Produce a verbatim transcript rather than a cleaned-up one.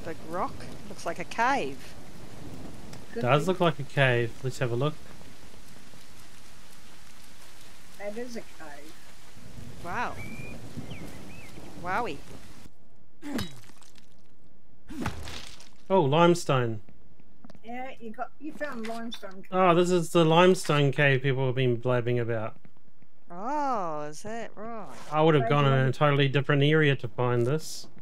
big rock. Looks like a cave. Could Does be. look like a cave. Let's have a look. That is a cave. Wow. Wowie. Oh, limestone. Yeah, you got you found limestone cave. Oh, this is the limestone cave people have been blabbing about. Oh, is that right? I would have Cave gone in a lim- totally different area to find this.